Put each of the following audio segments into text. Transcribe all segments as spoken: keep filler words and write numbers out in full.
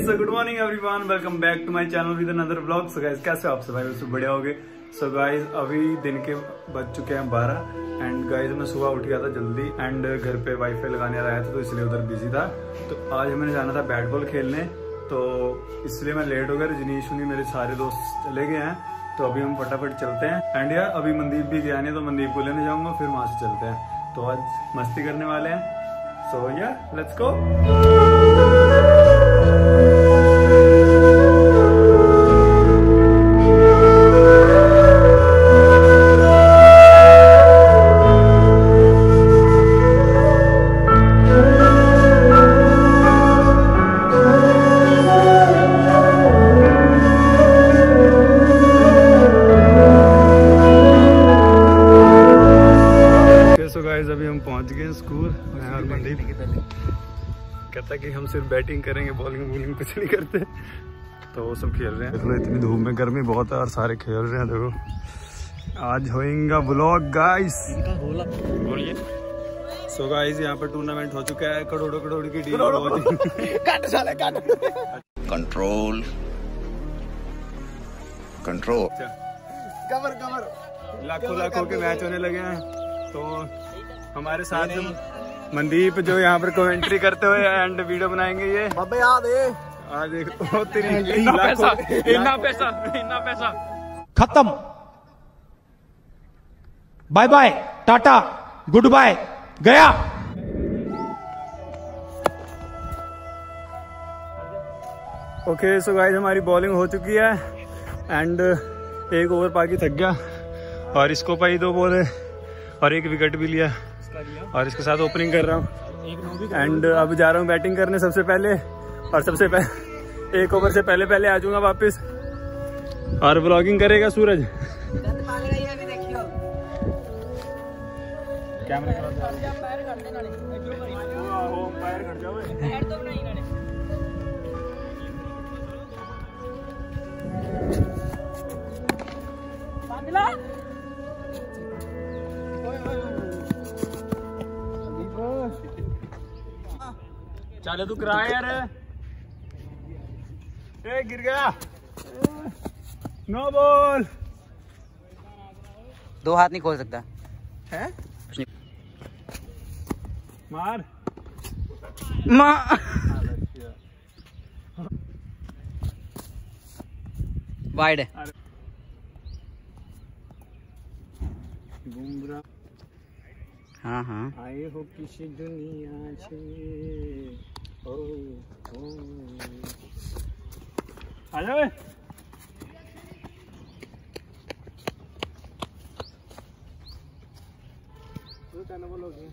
So good morning everyone, welcome back to my channel with another vlog. So guys कैसे हो आप सब? भाई सब बढ़िया होगे। सो गाइस अभी दिन के बज चुके हैं बारह एंड गाइस मैं सुबह उठ गया था जल्दी एंड घर पे वाईफाई लगाने आया था तो इसलिए उधर बिजी था। तो आज मैंने जाना था बैट बॉल खेलने, तो इसलिए मैं लेट हो गया। रजनीश उन्हीं मेरे सारे दोस्त चले गए हैं, तो अभी हम फटाफट चलते हैं। एंड यार अभी मनदीप भी गया नहीं, तो मनदीप को लेने जाऊंगा, फिर वहां से चलते हैं। तो आज मस्ती करने वाले हैं। सो या लेट्स गो। अभी हम पहुंच गए स्कूल। मैं और मनदीप कहता कि हम सिर्फ बैटिंग करेंगे, बॉलिंग बॉलिंग कुछ नहीं करते। तो वो सब खेल रहे हैं। देखो इतनी धूप में, गर्मी बहुत है और सारे खेल रहे हैं। देखो आज होएगा व्लॉग गाइस। सो गाइस यहाँ पर टूर्नामेंट हो चुका है, करोड़ों करोड़ की डील। काट साले काट। कंट्रोल कंट्रोल कवर कवर लाखों लाखों के मैच होने लगे हैं। तो हमारे साथ जो मनदीप जो यहाँ पर कमेंट्री करते हुए एंड वीडियो बनाएंगे। ये बाबा याद है आज इतना पैसा इतना पैसा इतना पैसा खत्म। Bye bye tata goodbye गया। ओके सो गाइस हमारी बॉलिंग हो चुकी है एंड एक ओवर बाकी थक गया और इसको पाई दो बॉल और एक विकेट भी लिया और इसके साथ ओपनिंग कर रहा हूँ एंड अब जा रहा हूँ बैटिंग करने सबसे पहले। और सबसे पहले एक ओवर से पहले पहले आ जाऊंगा वापस और ब्लॉगिंग करेगा सूरज। चलो तू करा यार। ए गिर गया। No ball. दो हाथ नहीं खोल सकता है। मार मार वाइड है। बुमराह हाँ हाँ आए हो किसी दुनिया से ओ ओ आ जाओ। तो क्या बोलोगे?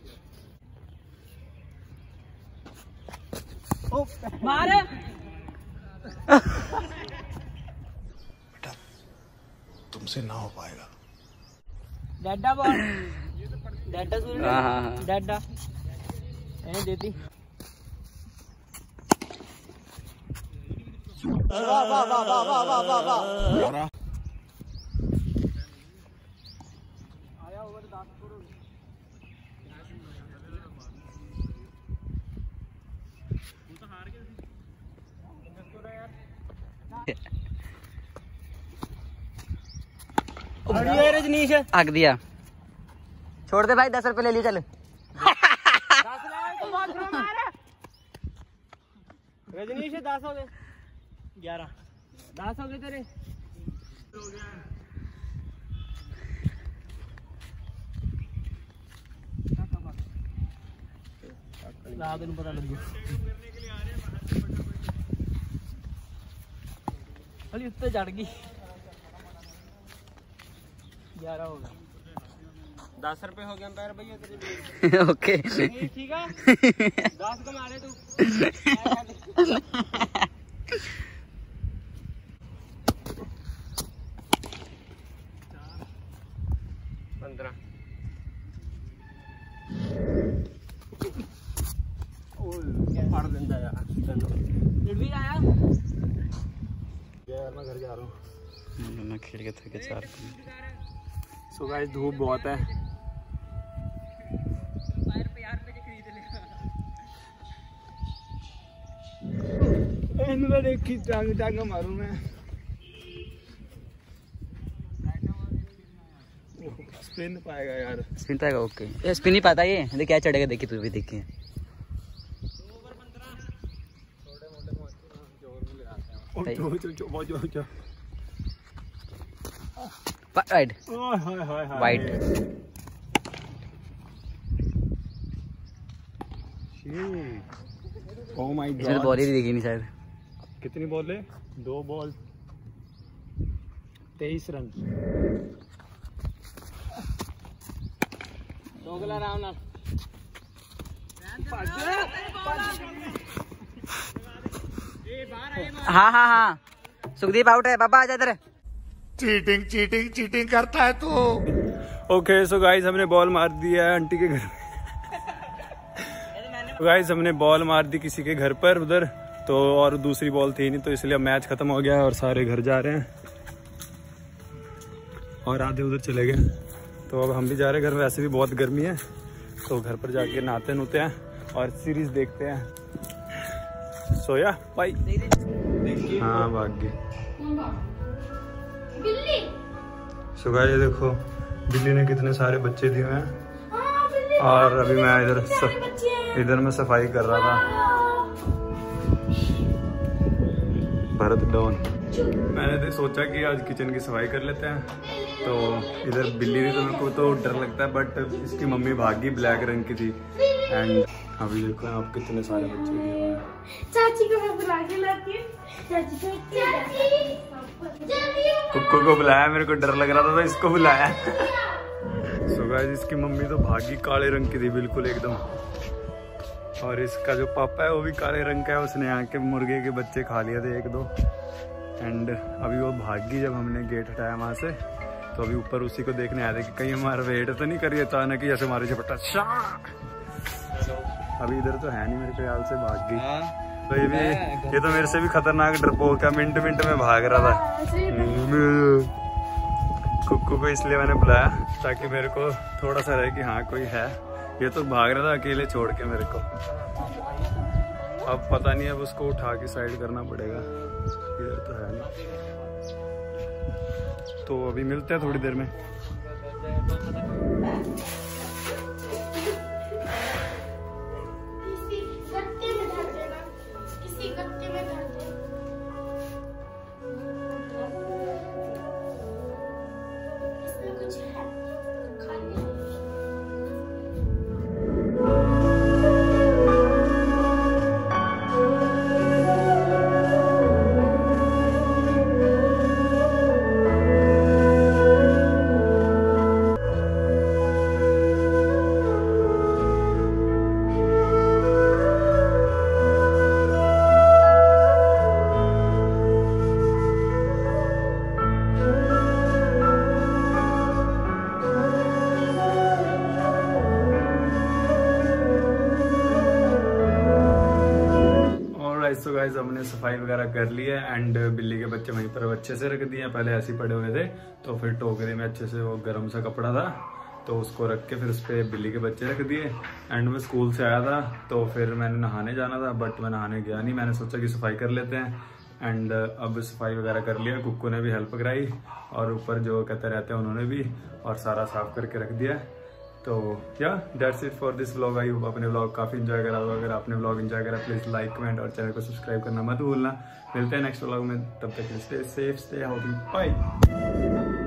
ओ मार। बेटा तुमसे ना हो पाएगा। डैडा बॉल डैडा सूरज डैडा ए देती। वाह वाह वाह वाह वाह वाह वाह वाह। आया ओवर दस करो। तू तो हार गया यार। रजनीश हक दिया। छोड़ दे भाई, दस रुपए ले लिए चल। रजनीश दस हो गए, ग्यारह दस हो गए तेरे। रात को पता लग गया। अली उत्ते चढ़ गई। ग्यारह हो गया। दस रुपए हो गया पैर भैया तेरे। ओके ठीक है। दस कमा ले तू। पंद्रह फाड़ देता यार। भी आया यार, मैं घर जा रहा हूँ। मैं खेल के थके चार। सो गाइस धूप बहुत है। इन्होंने देखी टांग टांग मारू मैं। स्पिन पाएगा यार, स्पिन पाएगा। ओके ये स्पिन ही पाता ये, देख क्या चढ़ेगा, देखी तू भी देखी। Right white. Oh my god, इसमें बॉल ही दिखी नहीं शायद। कितनी बॉल है? दो बॉल तेईस रन। हाँ हाँ हाँ सुखदीप आउट है। पापा आजा इधर। चीटिंग चीटिंग चीटिंग करता है तू। ओके सो गाइस हमने बॉल मार दिया है आंटी के घर में। गाइस हमने बॉल मार दी किसी के घर पर उधर, तो और दूसरी बॉल थी नहीं, तो इसलिए मैच खत्म हो गया और सारे घर जा रहे हैं और आधे उधर चले गए। तो अब हम भी जा रहे हैं घर। वैसे भी बहुत गर्मी है, तो घर पर जाके नहाते नुते हैं और सीरीज देखते हैं। सोया भाई। हाँ भाग गई। सो गाइस ये देखो बिल्ली ने कितने सारे बच्चे दिए हैं और अभी मैं इधर सफ, इधर मैं सफाई कर रहा था। भरत डॉन। मैंने तो सोचा कि आज किचन की सफाई कर लेते हैं, तो इधर बिल्ली थी तो मेरे को तो डर लगता है, बट इसकी मम्मी भागी ब्लैक रंग की थी। एंड अभी देखो आप कितने सारे बच्चे दिए हुए हैं। चाची को मैं बुला के लाती हूँ। चाची को कुक्कू को बुलाया, मेरे को डर लग रहा था तो इसको बुलाया। सो गाइस इसकी मम्मी तो भागी काले रंग की थी बिल्कुल एकदम, और इसका जो पापा है वो भी काले रंग का है। उसने यहाँ के मुर्गे के बच्चे खा लिए थे एक दो। एंड अभी वो भागी जब हमने गेट हटाया वहाँ से, तो अभी ऊपर उसी को देखने आए थे कि कहीं हमारा वेट तो नहीं करिए अचानक ही ऐसे हमारे झपटा। अभी इधर तो है नहीं मेरे ख्याल से, भाग गई। तो ये भी, ये तो मेरे से भी खतरनाक डरपोक है, मिनट मिनट में भाग रहा था। कुक्कू को इसलिए मैंने बुलाया ताकि मेरे को थोड़ा सा रहे कि हाँ कोई है। ये तो भाग रहा था अकेले छोड़ के मेरे को। अब पता नहीं, अब उसको उठा के साइड करना पड़ेगा। इधर तो है नहीं, तो अभी मिलते हैं थोड़ी देर में। तो गाइस हमने सफाई वगैरह कर ली है एंड बिल्ली के बच्चे वहीं पर अच्छे से रख दिए हैं। पहले ऐसे ही पड़े हुए थे, तो फिर टोकरी में अच्छे से वो गर्म सा कपड़ा था तो उसको रख के फिर उस पर बिल्ली के बच्चे रख दिए। एंड मैं स्कूल से आया था तो फिर मैंने नहाने जाना था, बट मैं नहाने गया नहीं। मैंने सोचा कि सफाई कर लेते हैं एंड अब सफाई वगैरह कर लिया। कुक्कू ने भी हेल्प कराई और ऊपर जो कहते रहते हैं उन्होंने भी, और सारा साफ करके रख दिया। तो या that's it for this vlog. I hope अपने व्लॉग काफी एंजॉय करा होगा। अगर आपने व्लॉग एंजॉय करा प्लीज लाइक कमेंट और चैनल को सब्सक्राइब करना मत भूलना। मिलते हैं नेक्स्ट व्लॉग में, तब तक stay safe stay healthy, bye.